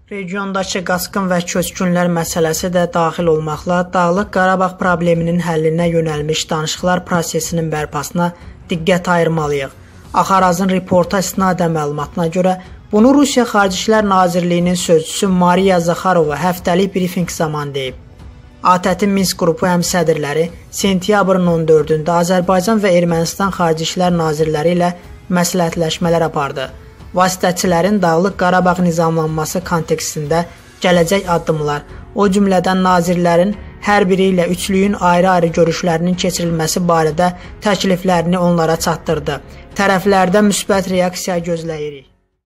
Regiondakı qaçqın və köçkünlər məsələsi də daxil olmaqla Dağlıq Qarabağ probleminin həllinə yönəlmiş danışıqlar prosesinin bərpasına diqqət ayırmalıyıq. Axarazın reporta istinadən məlumatına görə bunu Rusiya Xarici İşlər Nazirliyinin sözçüsü Mariya Zakharova həftəlik brifinq zamanı deyib. ATƏT-in Minsk qrupu həmsədrləri sentyabrın 14-də Azərbaycan və Ermənistan Xarici İşlər Nazirləri ilə məsləhətləşmələr apardı. Vasitəçilərin Dağlıq Qarabağ nizamlanması kontekstində gələcək addımlar, o cümlədən nazirlərin hər biri ilə üçlüyün ayrı-ayrı görüşlərinin keçirilməsi barədə təkliflərini onlara çatdırdı. Tərəflərdən müsbət reaksiya gözləyirik.